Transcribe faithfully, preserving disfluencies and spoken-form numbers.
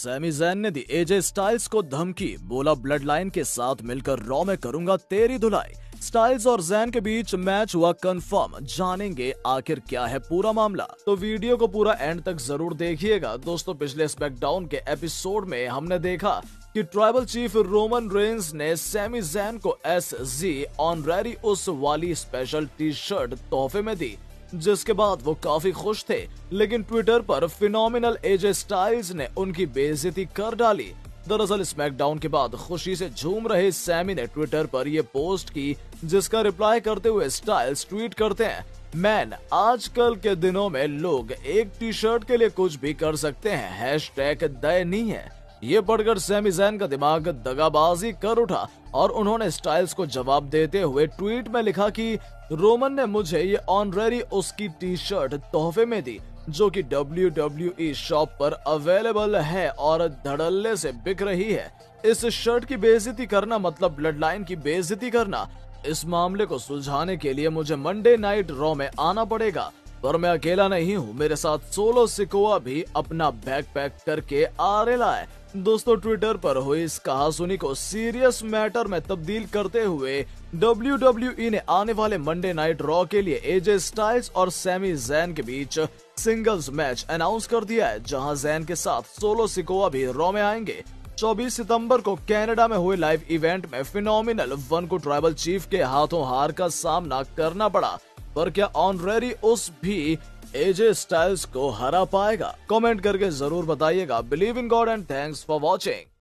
Sami ज़ैन ने दी AJ Styles को धमकी, बोला ब्लड लाइन के साथ मिलकर रॉ में करूंगा तेरी धुलाई। स्टाइल्स और ज़ैन के बीच मैच हुआ कंफर्म, जानेंगे आखिर क्या है पूरा मामला। तो वीडियो को पूरा एंड तक जरूर देखिएगा। दोस्तों, पिछले स्मैकडाउन के एपिसोड में हमने देखा कि ट्राइबल चीफ रोमन रेंस ने सैमी ज़ैन को एस जी ऑनरेरी उस वाली स्पेशल टी शर्ट तोहफे में दी, जिसके बाद वो काफी खुश थे। लेकिन ट्विटर पर फिनोमिनल एजे स्टाइल्स ने उनकी बेइज्जती कर डाली। दरअसल स्मैकडाउन के बाद खुशी से झूम रहे सैमी ने ट्विटर पर ये पोस्ट की, जिसका रिप्लाई करते हुए स्टाइल्स ट्वीट करते हैं, मैन, आजकल के दिनों में लोग एक टी शर्ट के लिए कुछ भी कर सकते हैं, हैशटैग दयनीय है। ये पढ़कर सैमी ज़ैन का दिमाग दगाबाजी कर उठा और उन्होंने स्टाइल्स को जवाब देते हुए ट्वीट में लिखा कि रोमन ने मुझे ये ऑनरेरी उसकी टी शर्ट तोहफे में दी, जो कि डब्ल्यू डब्ल्यू ई शॉप पर अवेलेबल है और धड़ल्ले से बिक रही है। इस शर्ट की बेइज्जती करना मतलब ब्लड लाइन की बेइज्जती करना। इस मामले को सुलझाने के लिए मुझे मंडे नाइट रॉ में आना पड़ेगा, पर मैं अकेला नहीं हूँ, मेरे साथ सोलो सिकोआ भी अपना बैग पैक करके आ रहा है। दोस्तों, ट्विटर पर हुई इस कहासुनी को सीरियस मैटर में तब्दील करते हुए डब्ल्यू डब्ल्यू ई ने आने वाले मंडे नाइट रॉ के लिए एजे स्टाइल्स और सैमी ज़ैन के बीच सिंगल्स मैच अनाउंस कर दिया है, जहां ज़ैन के साथ सोलो सिकोआ भी रॉ में आएंगे। चौबीस सितंबर को कनाडा में हुए लाइव इवेंट में फिनोमिनल वन को ट्राइबल चीफ के हाथों हार का सामना करना पड़ा, पर क्या ऑनरेरी उस भी एजे स्टाइल्स को हरा पाएगा? कमेंट करके जरूर बताइएगा। Believe in God and thanks for watching.